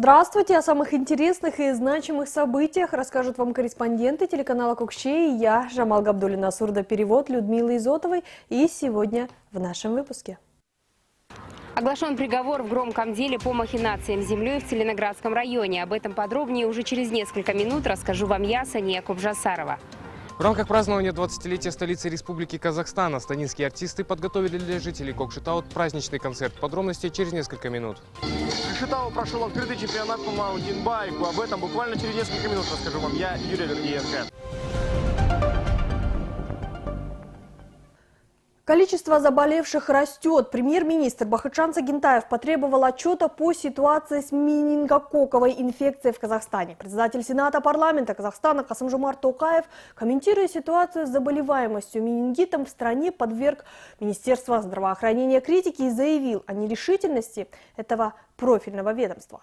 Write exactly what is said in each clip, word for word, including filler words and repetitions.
Здравствуйте! О самых интересных и значимых событиях расскажут вам корреспонденты телеканала Кокшей и я, Жамал Габдуллина, сурдоперевод Людмилы Изотовой. И сегодня в нашем выпуске. Оглашен приговор в громком деле по махинациям с землей в Целиноградском районе. Об этом подробнее уже через несколько минут расскажу вам я, Сания Кубжасарова. В рамках празднования двадцатилетия столицы Республики Казахстан астанинские артисты подготовили для жителей Кокшетау праздничный концерт. Подробности через несколько минут. В Кокшетау прошел открытый чемпионат по маунтинбайку. Об этом буквально через несколько минут расскажу вам я, Юрий Вердиенко. Количество заболевших растет. Премьер-министр Бахытжан Сагентаев потребовал отчета по ситуации с менингококковой инфекцией в Казахстане. Председатель Сената парламента Казахстана Касым-Жомарт Токаев, комментируя ситуацию с заболеваемостью менингитом в стране, подверг Министерство здравоохранения критике и заявил о нерешительности этого профильного ведомства.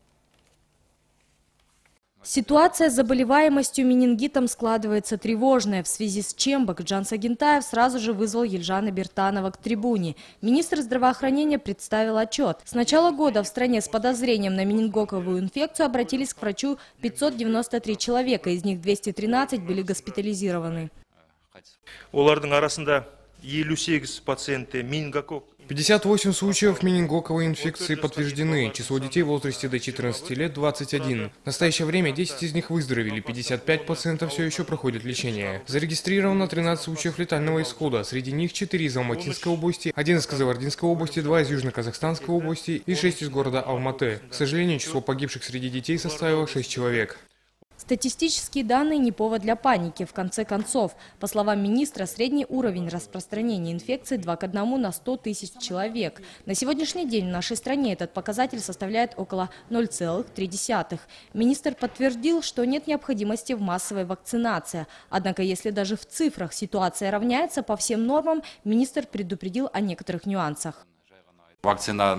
Ситуация с заболеваемостью менингитом складывается тревожная, в связи с чем Бахытжан Сагентаев сразу же вызвал Елжана Биртанова к трибуне. Министр здравоохранения представил отчет. С начала года в стране с подозрением на менингокковую инфекцию обратились к врачу пятьсот девяносто три человека, из них двести тринадцать были госпитализированы. пятьдесят восемь случаев менингокковой инфекции подтверждены. Число детей в возрасте до четырнадцати лет – двадцать один. В настоящее время десять из них выздоровели, пятьдесят пять пациентов все еще проходят лечение. Зарегистрировано тринадцать случаев летального исхода. Среди них четыре из Алматинской области, один из Кызылординской области, два из Южно-Казахстанской области и шесть из города Алматы. К сожалению, число погибших среди детей составило шесть человек. Статистические данные не повод для паники. В конце концов, по словам министра, средний уровень распространения инфекции два к одному на сто тысяч человек. На сегодняшний день в нашей стране этот показатель составляет около ноль целых три десятых. Министр подтвердил, что нет необходимости в массовой вакцинации. Однако, если даже в цифрах ситуация равняется по всем нормам, министр предупредил о некоторых нюансах. Вакцина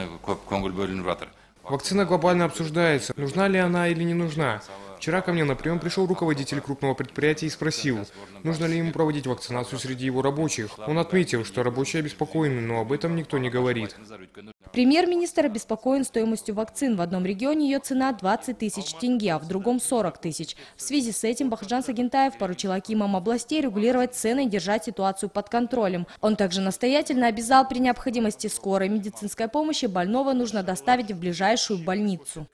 глобально обсуждается, нужна ли она или не нужна. Вчера ко мне на прием пришел руководитель крупного предприятия и спросил, нужно ли ему проводить вакцинацию среди его рабочих. Он отметил, что рабочие обеспокоены, но об этом никто не говорит. Премьер-министр обеспокоен стоимостью вакцин. В одном регионе ее цена двадцать тысяч тенге, а в другом сорок тысяч. В связи с этим Бахытжан Сагентаев поручил акимам областей регулировать цены и держать ситуацию под контролем. Он также настоятельно обязал при необходимости скорой медицинской помощи больного нужно доставить в ближайшую больницу.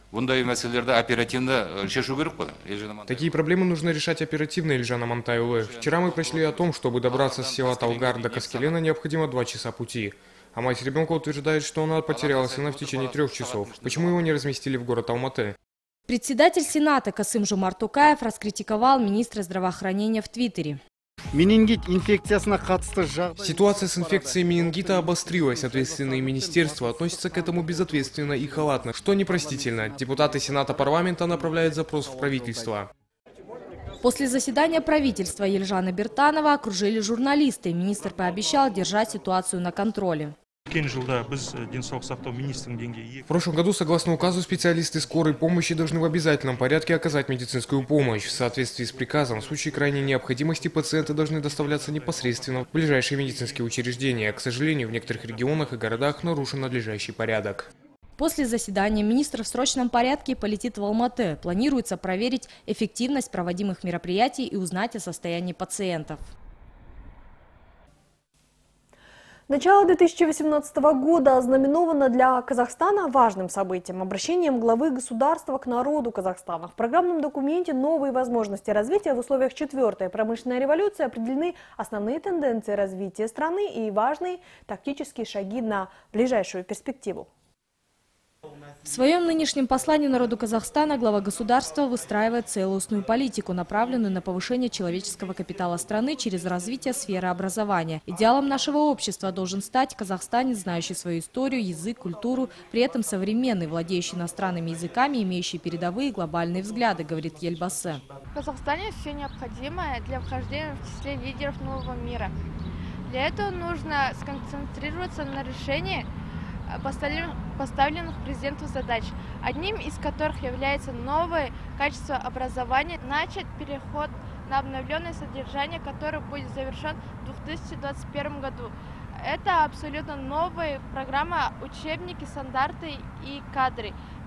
Такие проблемы нужно решать оперативно, Елжан Амантайұлы. Вчера мы прочли о том, чтобы добраться с села Талгар до Каскелена необходимо два часа пути. А мать ребенка утверждает, что она потеряла сына в течение трех часов. Почему его не разместили в город Алматы? Председатель Сената Касым-Жомарт Токаев раскритиковал министра здравоохранения в Твиттере. Ситуация с инфекцией менингита обострилась. Ответственные министерства относятся к этому безответственно и халатно, что непростительно. Депутаты Сената парламента направляют запрос в правительство. После заседания правительства Елжана Биртанова окружили журналисты. Министр пообещал держать ситуацию на контроле. В прошлом году, согласно указу, специалисты скорой помощи должны в обязательном порядке оказать медицинскую помощь. В соответствии с приказом, в случае крайней необходимости пациенты должны доставляться непосредственно в ближайшие медицинские учреждения. К сожалению, в некоторых регионах и городах нарушен надлежащий порядок. После заседания министр в срочном порядке полетит в Алматы. Планируется проверить эффективность проводимых мероприятий и узнать о состоянии пациентов. Начало две тысячи восемнадцатого года ознаменовано для Казахстана важным событием – обращением главы государства к народу Казахстана. В программном документе «Новые возможности развития» в условиях четвертой промышленной революции определены основные тенденции развития страны и важные тактические шаги на ближайшую перспективу. В своем нынешнем послании народу Казахстана глава государства выстраивает целостную политику, направленную на повышение человеческого капитала страны через развитие сферы образования. Идеалом нашего общества должен стать казахстанец, знающий свою историю, язык, культуру, при этом современный, владеющий иностранными языками, имеющий передовые глобальные взгляды, говорит Ельбасы. В Казахстане все необходимое для вхождения в числе лидеров нового мира. Для этого нужно сконцентрироваться на решении поставленных президенту задач, одним из которых является новое качество образования, начать переход на обновленное содержание, которое будет завершен в две тысячи двадцать первом году. Это абсолютно новая программа, учебники, стандарты и кадры.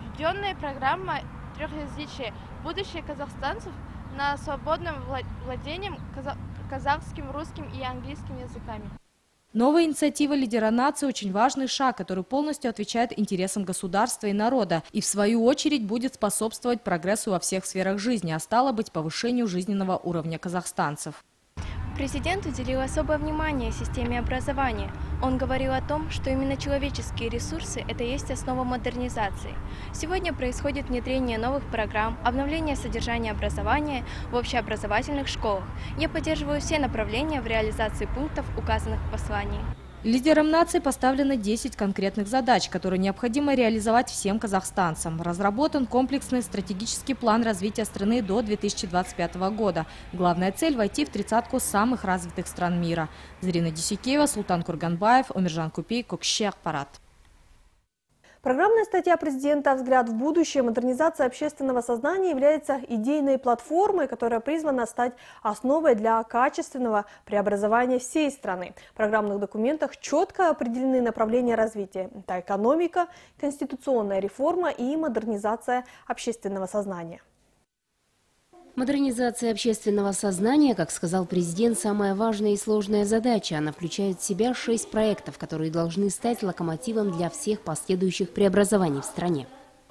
Введенная программа трехязычия. Будущее казахстанцев на свободном владении казахским, русским и английским языками. Новая инициатива лидера нации – очень важный шаг, который полностью отвечает интересам государства и народа и, в свою очередь, будет способствовать прогрессу во всех сферах жизни, а стало быть, повышению жизненного уровня казахстанцев. Президент уделил особое внимание системе образования. Он говорил о том, что именно человеческие ресурсы – это и есть основа модернизации. Сегодня происходит внедрение новых программ, обновление содержания образования в общеобразовательных школах. Я поддерживаю все направления в реализации пунктов, указанных в послании. Лидерам нации поставлено десять конкретных задач, которые необходимо реализовать всем казахстанцам. Разработан комплексный стратегический план развития страны до две тысячи двадцать пятого года. Главная цель – войти в тридцатку самых развитых стран мира. Зарина Дюсекеева, Султан Курганбаев, Омиржан Купей, Кокше Ақпарат. Программная статья президента «Взгляд в будущее. Модернизация общественного сознания» является идейной платформой, которая призвана стать основой для качественного преобразования всей страны. В программных документах четко определены направления развития. Это экономика, конституционная реформа и модернизация общественного сознания. Модернизация общественного сознания, как сказал президент, самая важная и сложная задача. Она включает в себя шесть проектов, которые должны стать локомотивом для всех последующих преобразований в стране.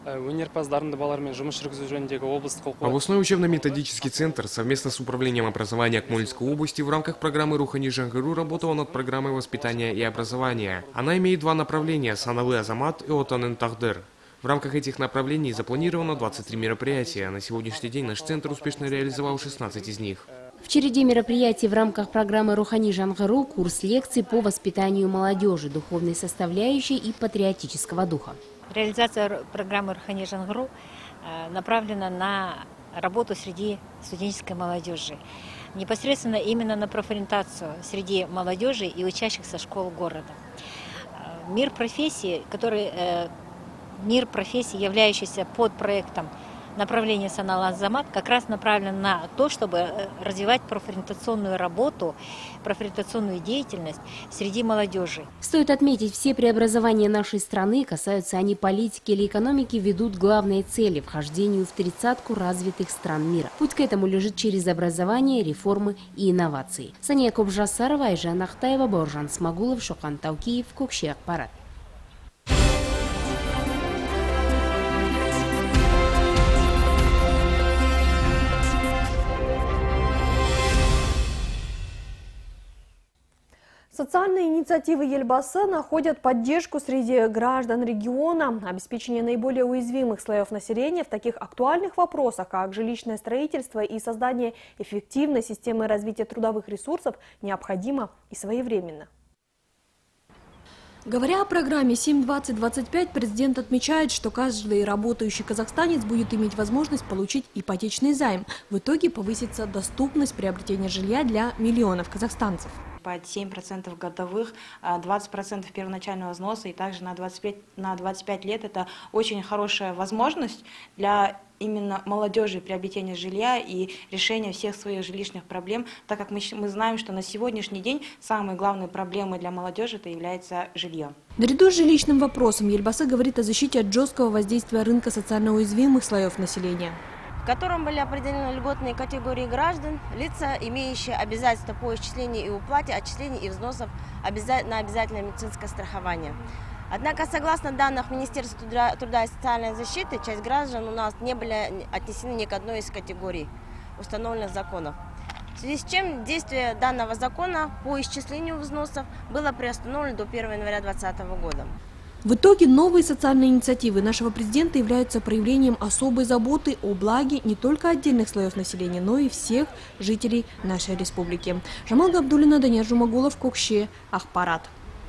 Областной учебно-методический центр совместно с Управлением образования Акмолинской области в рамках программы «Рухани Жаңғыру» работал над программой воспитания и образования. Она имеет два направления – «Саналы Азамат» и «Отанын Тагдыр». В рамках этих направлений запланировано двадцать три мероприятия. На сегодняшний день наш центр успешно реализовал шестнадцать из них. В череде мероприятий в рамках программы «Рухани Жаңғыру» курс лекций по воспитанию молодежи, духовной составляющей и патриотического духа. Реализация программы «Рухани Жаңғыру» направлена на работу среди студенческой молодежи. Непосредственно именно на профориентацию среди молодежи и учащихся школ города. Мир профессии, который... Мир профессий, являющийся под проектом направления «Саналы Азамат», как раз направлен на то, чтобы развивать профориентационную работу, профориентационную деятельность среди молодежи. Стоит отметить, все преобразования нашей страны, касаются они политики или экономики, ведут к главной цели – вхождению в тридцатку развитых стран мира. Путь к этому лежит через образование, реформы и инновации. Сания Кобжасарова, Айжан Ахтаева, Бауржан Смагулов, Шоқан Таукиев, Кокше Ақпарат. Социальные инициативы Елбасы находят поддержку среди граждан региона. Обеспечение наиболее уязвимых слоев населения в таких актуальных вопросах, как жилищное строительство и создание эффективной системы развития трудовых ресурсов, необходимо и своевременно. Говоря о программе семь двадцать двадцать пять, президент отмечает, что каждый работающий казахстанец будет иметь возможность получить ипотечный займ. В итоге повысится доступность приобретения жилья для миллионов казахстанцев. Под семь процентов годовых, двадцать процентов первоначального взноса и также на двадцать пять, на двадцать пять лет. Это очень хорошая возможность для именно молодежи приобретения жилья и решения всех своих жилищных проблем, так как мы, мы знаем, что на сегодняшний день самой главной проблемой для молодежи это является жилье. Наряду с жилищным вопросом Елбасы говорит о защите от жесткого воздействия рынка социально уязвимых слоев населения, в котором были определены льготные категории граждан, лица, имеющие обязательства по исчислению и уплате отчислений и взносов на обязательное медицинское страхование. Однако, согласно данным Министерства труда и социальной защиты, часть граждан у нас не были отнесены ни к одной из категорий установленных законов. В связи с чем действие данного закона по исчислению взносов было приостановлено до первого января две тысячи двадцатого года. В итоге новые социальные инициативы нашего президента являются проявлением особой заботы о благе не только отдельных слоев населения, но и всех жителей нашей республики. Жамал Габдуллина, Данияр Жумагулов, Кокше Ақпарат.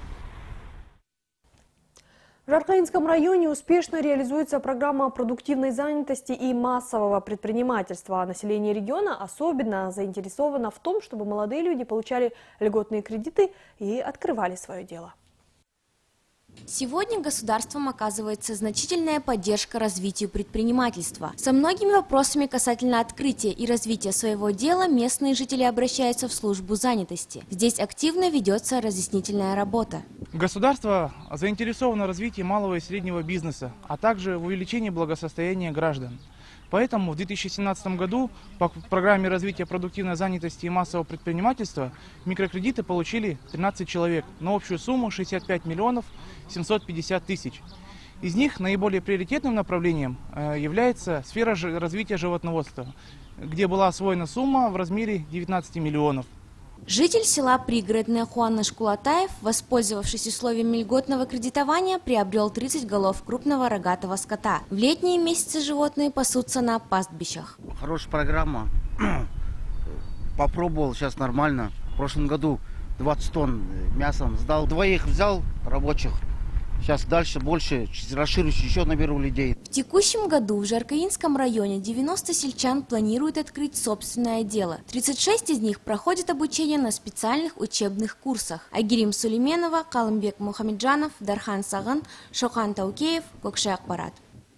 В Жаркаинском районе успешно реализуется программа продуктивной занятости и массового предпринимательства. Население региона особенно заинтересовано в том, чтобы молодые люди получали льготные кредиты и открывали свое дело. Сегодня государством оказывается значительная поддержка развитию предпринимательства. Со многими вопросами касательно открытия и развития своего дела местные жители обращаются в службу занятости. Здесь активно ведется разъяснительная работа. Государство заинтересовано в развитии малого и среднего бизнеса, а также в увеличении благосостояния граждан. Поэтому в две тысячи семнадцатом году по программе развития продуктивной занятости и массового предпринимательства микрокредиты получили тринадцать человек на общую сумму шестьдесят пять миллионов семьсот пятьдесят тысяч. Из них наиболее приоритетным направлением является сфера развития животноводства, где была освоена сумма в размере девятнадцати миллионов. Житель села Пригородное Хуан Шкулатаев, воспользовавшись условиями льготного кредитования, приобрел тридцать голов крупного рогатого скота. В летние месяцы животные пасутся на пастбищах. Хорошая программа. Попробовал, сейчас нормально. В прошлом году двадцать тонн мяса сдал. Двоих взял рабочих. Сейчас дальше больше, расширюсь, еще наберу людей. В текущем году в Жаркаинском районе девяносто сельчан планируют открыть собственное дело. тридцать шесть из них проходят обучение на специальных учебных курсах. Агирим Сулейменова, Калымбек Мухамеджанов, Дархан Саган, Шохан Таукеев, Кокши Акбарат.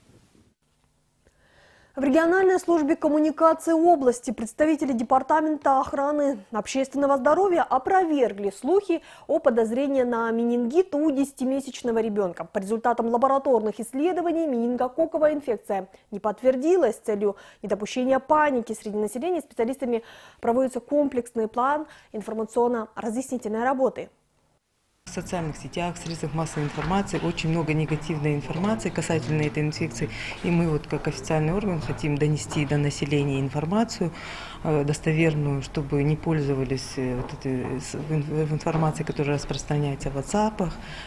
В региональной службе коммуникации области представители Департамента охраны общественного здоровья опровергли слухи о подозрении на менингит у десятимесячного ребенка. По результатам лабораторных исследований менингококковая инфекция не подтвердилась. С целью недопущения паники среди населения специалистами проводится комплексный план информационно-разъяснительной работы. В социальных сетях, в средствах массовой информации очень много негативной информации касательно этой инфекции. И мы вот как официальный орган хотим донести до населения информацию достоверную, чтобы не пользовались вот этой информацией, которая распространяется в WhatsApp,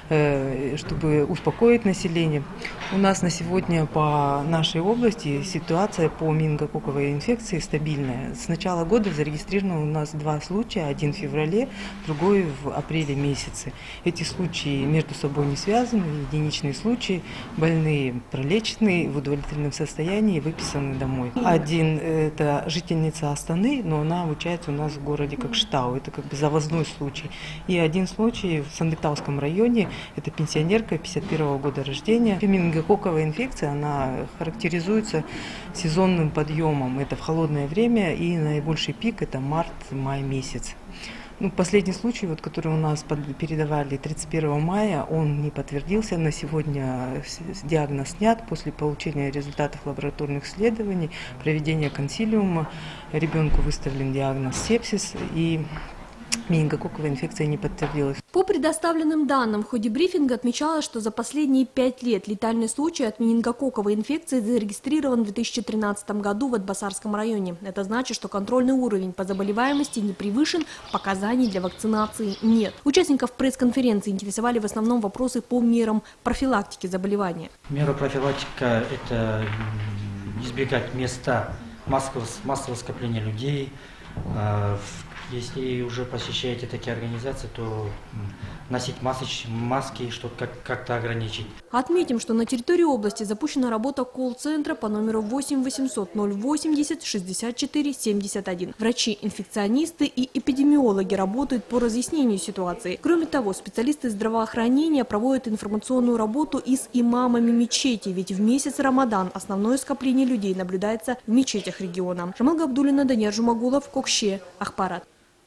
чтобы успокоить население. У нас на сегодня по нашей области ситуация по менингококковой инфекции стабильная. С начала года зарегистрировано у нас два случая, один в феврале, другой в апреле месяце. Эти случаи между собой не связаны, единичные случаи, больные пролечены в удовлетворительном состоянии и выписаны домой. Один – это жительница Астаны, но она обучается у нас в городе Кокштау, это как бы завозной случай. И один случай в Сандыктауском районе, это пенсионерка пятьдесят первого года рождения. Менингококковая инфекция, она характеризуется сезонным подъемом, это в холодное время, и наибольший пик – это март-май месяц. Ну, последний случай, вот, который у нас передавали тридцать первого мая, он не подтвердился. На сегодня диагноз снят после получения результатов лабораторных исследований, проведения консилиума. Ребенку выставлен диагноз сепсис, и менингококковая инфекция не подтвердилась. По предоставленным данным, в ходе брифинга отмечалось, что за последние пять лет летальный случай от менингококковой инфекции зарегистрирован в две тысячи тринадцатом году в Атбасарском районе. Это значит, что контрольный уровень по заболеваемости не превышен, показаний для вакцинации нет. Участников пресс-конференции интересовали в основном вопросы по мерам профилактики заболевания. Мера профилактика – это избегать места массового, массового скопления людей. Если уже посещаете такие организации, то носить маски, маски чтобы как- как-то ограничить. Отметим, что на территории области запущена работа колл-центра по номеру восемь восемьсот ноль восемьдесят шестьдесят четыре семьдесят один. Врачи, инфекционисты и эпидемиологи работают по разъяснению ситуации. Кроме того, специалисты здравоохранения проводят информационную работу и с имамами мечети, ведь в месяц Рамадан основное скопление людей наблюдается в мечетях региона. Жамал Габдуллина, Данияр Жумагулов, Кокше, Ахпарат.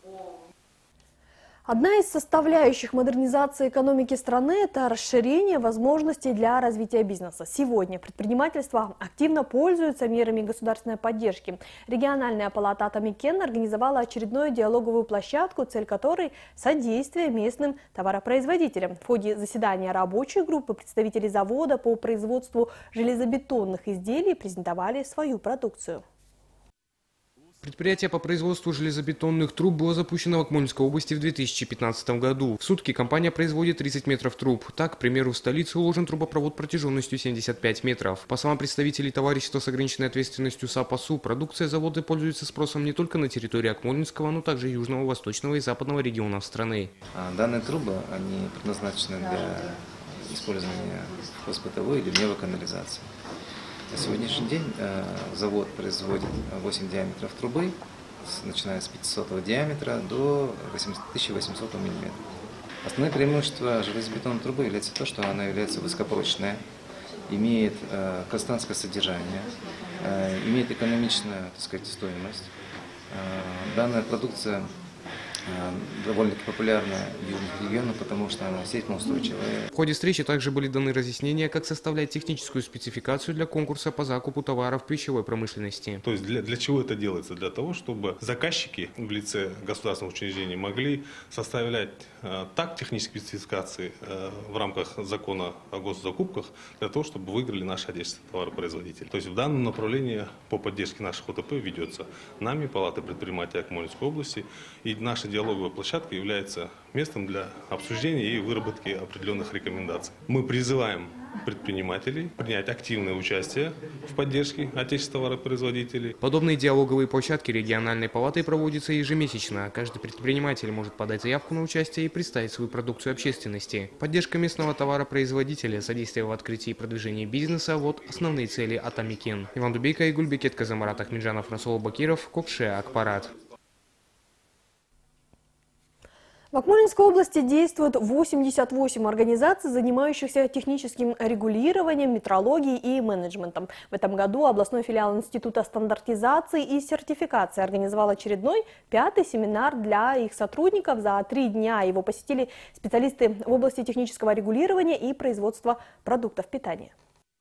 Одна из составляющих модернизации экономики страны – это расширение возможностей для развития бизнеса. Сегодня предпринимательство активно пользуется мерами государственной поддержки. Региональная палата Атамекен организовала очередную диалоговую площадку, цель которой – содействие местным товаропроизводителям. В ходе заседания рабочей группы представители завода по производству железобетонных изделий презентовали свою продукцию. Предприятие по производству железобетонных труб было запущено в Акмолинской области в две тысячи пятнадцатом году. В сутки компания производит тридцать метров труб. Так, к примеру, в столице уложен трубопровод протяженностью семьдесят пять метров. По словам представителей товарищества с ограниченной ответственностью САПАСУ, продукция завода пользуется спросом не только на территории Акмолинского, но также южного, восточного и западного регионов страны. Данные трубы, они предназначены для использования в хозбытовой или вневой канализации. На сегодняшний день э, завод производит восемь диаметров трубы, с, начиная с пятисотого диаметра до тысяча восьмисотого миллиметра. Основное преимущество железобетонной трубы является то, что она является высокопрочная, имеет э, казахстанское содержание, э, имеет экономичную, так сказать, стоимость. Э, данная продукция довольно-таки популярна в южных регионах, потому что она сейсмоустойчивая. В ходе встречи также были даны разъяснения, как составлять техническую спецификацию для конкурса по закупу товаров пищевой промышленности. То есть для, для чего это делается? Для того, чтобы заказчики в лице государственных учреждений могли составлять э, так технические спецификации э, в рамках закона о госзакупках, для того, чтобы выиграли наши отечественные товаропроизводители. То есть в данном направлении по поддержке наших О Т П ведется нами, Палатой предпринимателей Акмолинской области, и наша диалоговая площадка является местом для обсуждения и выработки определенных рекомендаций. Мы призываем предпринимателей принять активное участие в поддержке отечественных товаропроизводителей. Подобные диалоговые площадки региональной палатой проводятся ежемесячно. Каждый предприниматель может подать заявку на участие и представить свою продукцию общественности. Поддержка местного товаропроизводителя, содействие в открытии и продвижении бизнеса – вот основные цели Атамекен. Иван Дубейко, Игульбекет Казамарат Ахмеджанов, Расул Бакиров, Кокше, Акпарат. В Акмолинской области действует восемьдесят восемь организаций, занимающихся техническим регулированием, метрологией и менеджментом. В этом году областной филиал Института стандартизации и сертификации организовал очередной пятый семинар для их сотрудников. За три дня его посетили специалисты в области технического регулирования и производства продуктов питания.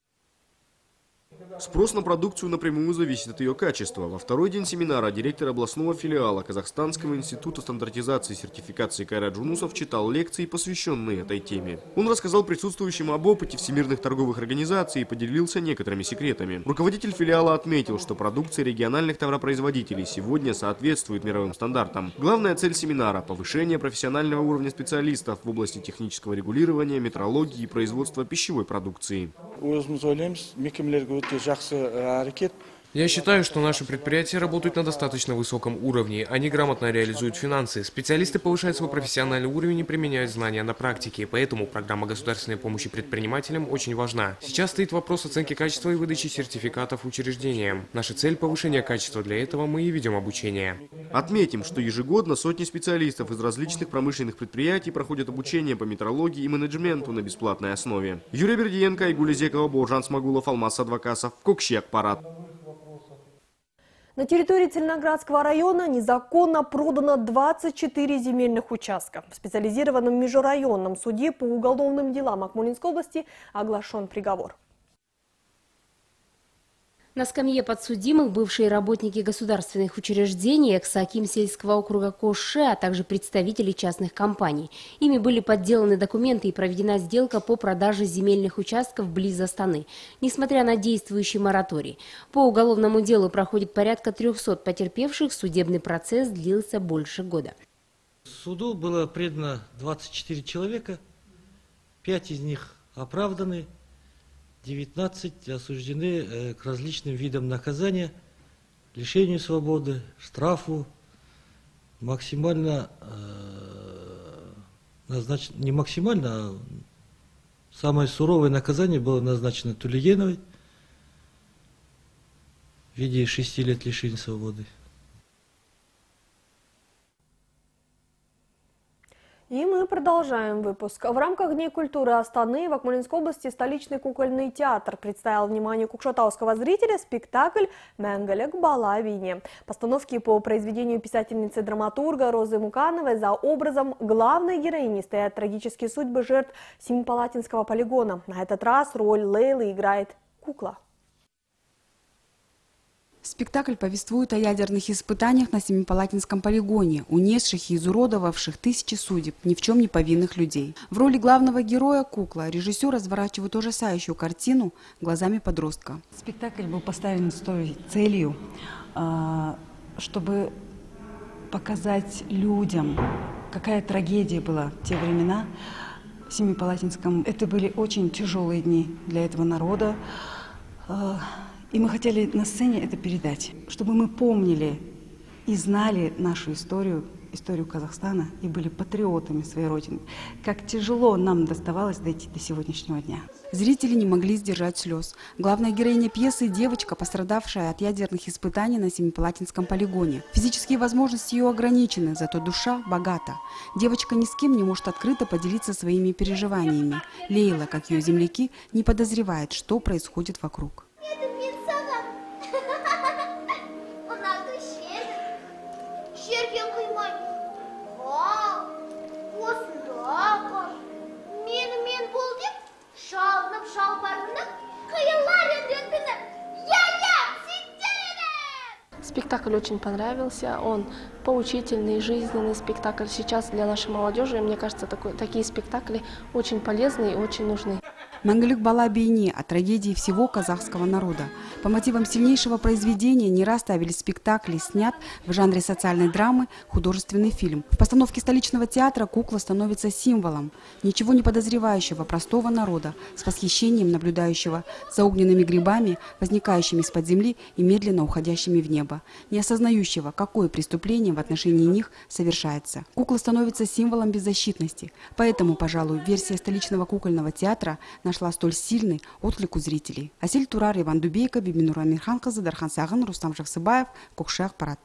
Спрос на продукцию напрямую зависит от ее качества. Во второй день семинара директор областного филиала Казахстанского института стандартизации и сертификации Кайрат Жунусов читал лекции, посвященные этой теме. Он рассказал присутствующим об опыте всемирных торговых организаций и поделился некоторыми секретами. Руководитель филиала отметил, что продукция региональных товаропроизводителей сегодня соответствует мировым стандартам. Главная цель семинара – повышение профессионального уровня специалистов в области технического регулирования, метрологии и производства пищевой продукции. Я считаю, что наши предприятия работают на достаточно высоком уровне. Они грамотно реализуют финансы. Специалисты повышают свой профессиональный уровень и применяют знания на практике. Поэтому программа государственной помощи предпринимателям очень важна. Сейчас стоит вопрос оценки качества и выдачи сертификатов учреждениям. Наша цель – повышение качества. Для этого мы и ведем обучение. Отметим, что ежегодно сотни специалистов из различных промышленных предприятий проходят обучение по метрологии и менеджменту на бесплатной основе. Юрий Бердиенко, Айгуль Зекова, Бауыржан Смагулов, Алмаз Садвакасов, Кокше, Акпарат. На территории Целиноградского района незаконно продано двадцать четыре земельных участка. В специализированном межрайонном суде по уголовным делам Акмолинской области оглашен приговор. На скамье подсудимых бывшие работники государственных учреждений, экс-аким сельского округа Кокше, а также представители частных компаний. Ими были подделаны документы и проведена сделка по продаже земельных участков близ Астаны, несмотря на действующий мораторий. По уголовному делу проходит порядка трёхсот потерпевших, судебный процесс длился больше года. Суду было предано двадцать четыре человека, пять из них оправданы, девятнадцать осуждены к различным видам наказания, лишению свободы, штрафу, максимально, э, назнач... не максимально, а самое суровое наказание было назначено Тулигеновой в виде шести лет лишения свободы. И мы продолжаем выпуск. В рамках Дней культуры Астаны в Акмолинской области столичный кукольный театр представил вниманию кукшетауского зрителя спектакль «Менгалек Балавине». Постановки по произведению писательницы-драматурга Розы Мукановой за образом главной героини стоят трагические судьбы жертв Семипалатинского полигона. На этот раз роль Лейлы играет кукла. Спектакль повествует о ядерных испытаниях на Семипалатинском полигоне, унесших и изуродовавших тысячи судеб ни в чем не повинных людей. В роли главного героя кукла режиссер разворачивает ужасающую картину глазами подростка. Спектакль был поставлен с той целью, чтобы показать людям, какая трагедия была в те времена в Семипалатинском. Это были очень тяжелые дни для этого народа. И мы хотели на сцене это передать, чтобы мы помнили и знали нашу историю историю Казахстана и были патриотами своей родины. Как тяжело нам доставалось дойти до сегодняшнего дня. Зрители не могли сдержать слез. Главная героиня пьесы – девочка, пострадавшая от ядерных испытаний на Семипалатинском полигоне. Физические возможности ее ограничены, зато душа богата. Девочка ни с кем не может открыто поделиться своими переживаниями. Лейла, как ее земляки, не подозревает, что происходит вокруг. Спектакль очень понравился, он поучительный, жизненный спектакль. Сейчас для нашей молодежи, мне кажется, такой, такие спектакли очень полезны и очень нужны. Мәңгілік бала бейне о трагедии всего казахского народа. По мотивам сильнейшего произведения не раз ставились спектакли, снят в жанре социальной драмы художественный фильм. В постановке столичного театра кукла становится символом ничего не подозревающего простого народа, с восхищением наблюдающего за огненными грибами, возникающими из-под земли и медленно уходящими в небо, не осознающего, какое преступление в отношении них совершается. Кукла становится символом беззащитности. Поэтому, пожалуй, версия столичного кукольного театра нашла столь сильный отклик у зрителей. Асель Турар, Иван Дубейко, Бибинур Амирханқызы, Дархан Сағын, Рустам Жавсыбаев, Кокше Ақпарат.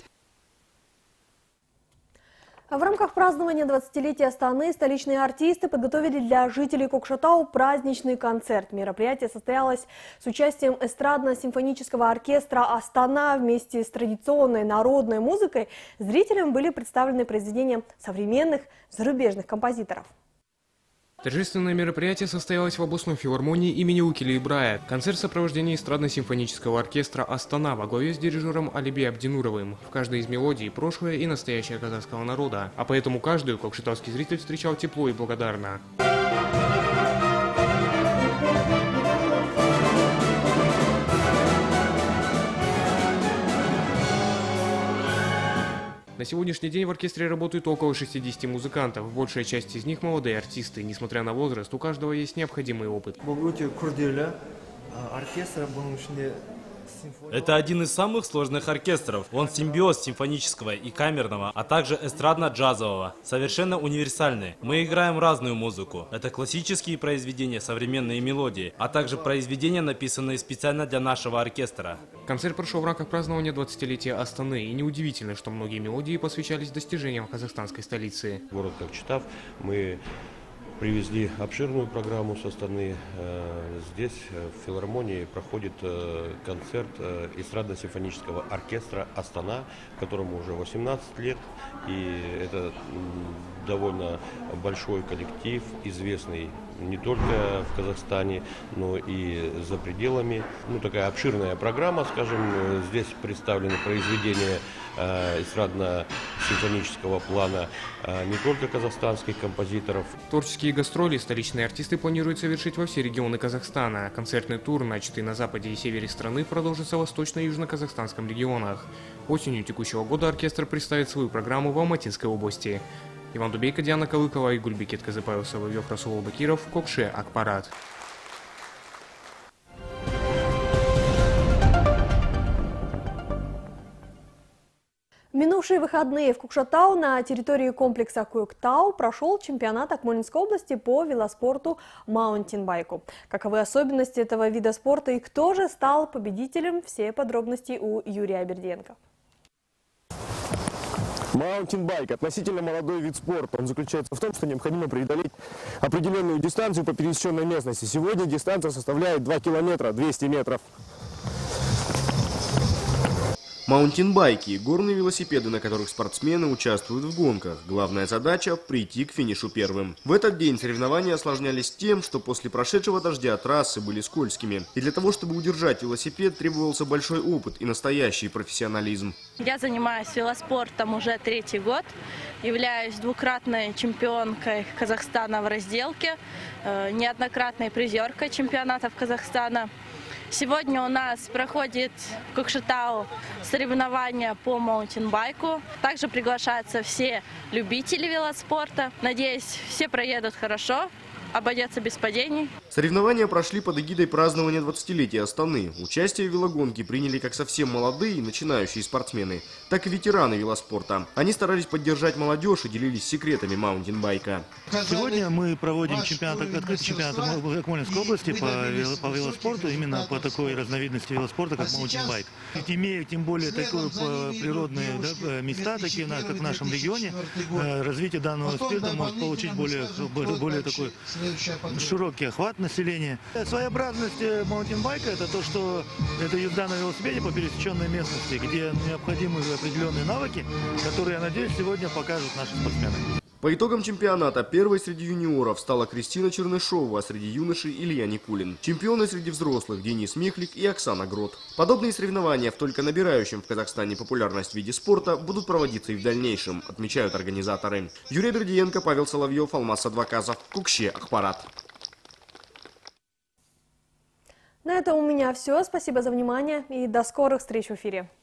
В рамках празднования двадцатилетия Астаны столичные артисты подготовили для жителей Кокшетау праздничный концерт. Мероприятие состоялось с участием эстрадно-симфонического оркестра «Астана». Вместе с традиционной народной музыкой зрителям были представлены произведения современных зарубежных композиторов. Торжественное мероприятие состоялось в областной филармонии имени Укили Ибрая. Концерт в сопровождении эстрадно-симфонического оркестра «Астана» во главе с дирижером Алиби Абдинуровым. В каждой из мелодий прошлое и настоящее казахского народа. А поэтому каждую кокшетауский зритель встречал тепло и благодарно. На сегодняшний день в оркестре работают около шестидесяти музыкантов. Большая часть из них молодые артисты. Несмотря на возраст, у каждого есть необходимый опыт. Это один из самых сложных оркестров. Он симбиоз симфонического и камерного, а также эстрадно-джазового. Совершенно универсальный. Мы играем разную музыку. Это классические произведения, современные мелодии, а также произведения, написанные специально для нашего оркестра. Концерт прошел в рамках празднования двадцатилетия Астаны. И неудивительно, что многие мелодии посвящались достижениям казахстанской столицы. Город Кокшетау мы привезли обширную программу со Астаны. Здесь, в филармонии, проходит концерт эстрадно-симфонического оркестра «Астана», которому уже восемнадцать лет. И это довольно большой коллектив, известный не только в Казахстане, но и за пределами. Ну, такая обширная программа, скажем. Здесь представлены произведения эстрадно-симфонического плана не только казахстанских композиторов. Творческие гастроли столичные артисты планируют совершить во все регионы Казахстана. Концертный тур, начатый на западе и севере страны, продолжится в восточно- и южно-казахстанском регионах. Осенью текущего года оркестр представит свою программу в Алматинской области. Иван Дубейко, Диана Калыкова и Гульбекет Казыпаевсова, Вёх Расул Бакиров, Кокше Ақпарат. Минувшие выходные в Кокшетау на территории комплекса Куюктау прошел чемпионат Акмолинской области по велоспорту маунтинбайку. Каковы особенности этого вида спорта и кто же стал победителем, все подробности у Юрия Абердиенко. Маунтинбайк – относительно молодой вид спорта. Он заключается в том, что необходимо преодолеть определенную дистанцию по пересеченной местности. Сегодня дистанция составляет два километра двести метров. Маунтинбайки – горные велосипеды, на которых спортсмены участвуют в гонках. Главная задача – прийти к финишу первым. В этот день соревнования осложнялись тем, что после прошедшего дождя трассы были скользкими. И для того, чтобы удержать велосипед, требовался большой опыт и настоящий профессионализм. Я занимаюсь велоспортом уже третий год. Являюсь двукратной чемпионкой Казахстана в разделке, неоднократной призеркой чемпионатов Казахстана. Сегодня у нас проходит в Кокшетау соревнования по маунтинбайку. Также приглашаются все любители велоспорта. Надеюсь, все проедут хорошо обойдется без падений. Соревнования прошли под эгидой празднования двадцатилетия Астаны. Участие в велогонке приняли как совсем молодые и начинающие спортсмены, так и ветераны велоспорта. Они старались поддержать молодежь и делились секретами маунтинбайка. Сегодня мы проводим чемпионат, открытый чемпионат в Акмолинской области по, по велоспорту, именно по такой разновидности велоспорта, как маунтинбайк. Имея тем более такое природные, да, места, такие как в нашем регионе, развитие данного спорта может получить более, более такой широкий охват населения. Своеобразность маунтинбайка — это то, что это езда на велосипеде по пересеченной местности, где необходимы определенные навыки, которые, я надеюсь, сегодня покажут наши спортсмены. По итогам чемпионата первой среди юниоров стала Кристина Чернышова, а среди юношей Илья Никулин. Чемпионы среди взрослых Денис Мехлик и Оксана Грот. Подобные соревнования в только набирающем в Казахстане популярность виде спорта будут проводиться и в дальнейшем, отмечают организаторы. Юрий Бердиенко, Павел Соловьев, Алмаз Адваказов, Кукше, Ахпарат. На этом у меня все. Спасибо за внимание и до скорых встреч в эфире.